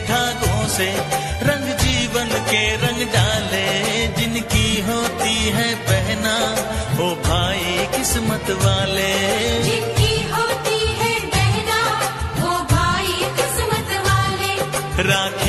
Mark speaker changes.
Speaker 1: धागों से रंग जीवन के रंग डाले, जिनकी होती है बहना वो भाई किस्मत वाले,
Speaker 2: जिनकी होती है बहना वो भाई किस्मत वाले।
Speaker 1: राखी